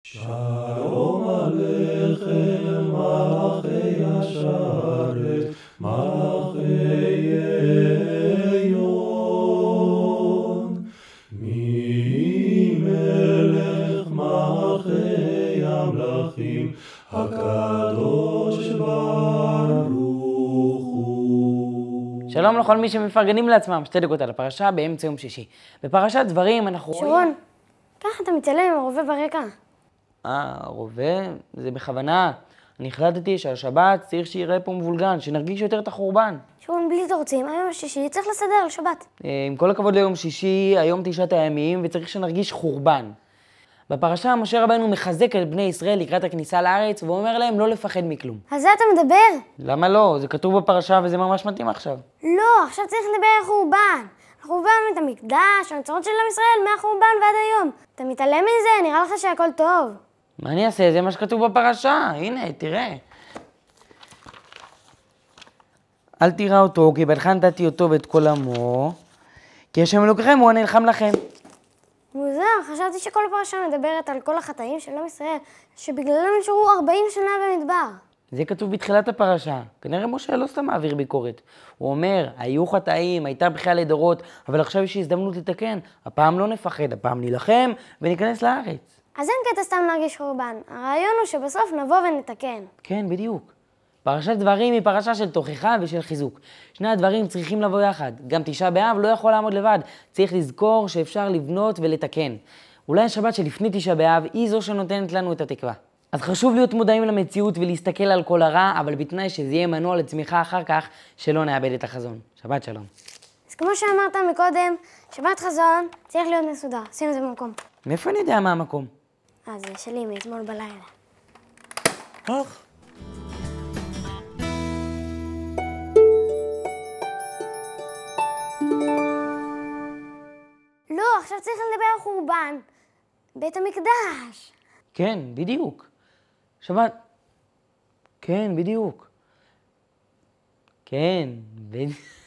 שלום עליכם מלאכי השרת, מלאכי עליון. מי מלך מלכי המלכים, הקדוש ברוך הוא. שלום לכל מי שמפרגנים לעצמם, 2 דקות על הפרשה באמצע יום שישי. בפרשת דברים אנחנו רואים... שרון, ככה אתה מצלם עם הרובה ברקע. רובה? זה בכוונה. אני החלטתי שהשבת צריך שיראה פה מבולגן, שנרגיש יותר את החורבן. שרון, בלי תורצים, היום השישי צריך לסדר לשבת. עם כל הכבוד ליום שישי, היום 9 הימים, וצריך שנרגיש חורבן. בפרשה משה רבנו מחזק את בני ישראל לקראת הכניסה לארץ, ואומר להם לא לפחד מכלום. על זה אתה מדבר? למה לא? זה כתוב בפרשה וזה ממש מתאים עכשיו. לא, עכשיו צריך לדבר על חורבן. חורבן את המקדש, הנצרות של עם ישראל מהחורבן ועד היום. אתה מתעלם מזה? נראה לך שהכל טוב. מה אני אעשה? זה מה שכתוב בפרשה. הנה, תראה. אל תירא אותו, כי בלך נתתי אותו ואת כל עמו, כי השם אלוקיכם הוא הנלחם לכם. מוזר, חשבתי שכל הפרשה מדברת על כל החטאים של עם ישראל, שבגללם נשארו 40 שנה במדבר. זה כתוב בתחילת הפרשה. כנראה משה לא סתם מעביר ביקורת. הוא אומר, היו חטאים, הייתה בכלל לדורות, אבל עכשיו יש הזדמנות לתקן. הפעם לא נפחד, הפעם נילחם וניכנס לארץ. אז אין קטע סתם להרגיש חורבן. הרעיון הוא שבסוף נבוא ונתקן. כן, בדיוק. פרשת דברים היא פרשה של תוכחה ושל חיזוק. שני הדברים צריכים לבוא יחד. גם 9 באב לא יכול לעמוד לבד. צריך לזכור שאפשר לבנות ולתקן. אולי השבת שלפני 9 באב היא זו שנותנת לנו את התקווה. אז חשוב להיות מודעים למציאות ולהסתכל על כל הרע, אבל בתנאי שזה יהיה מנוע לצמיחה אחר כך, שלא נאבד את החזון. שבת שלום. אז כמו שאמרת מקודם, שבת חזון צריך להיות מסודר. שים את זה במקום. מאיפה אני יודע מה המקום? זה שלי מאתמול בלילה. אך. לא, עכשיו צריך לדבר על חורבן. בית המקדש. כן, בדיוק. שבת. כן, בדיוק. כן, בדיוק.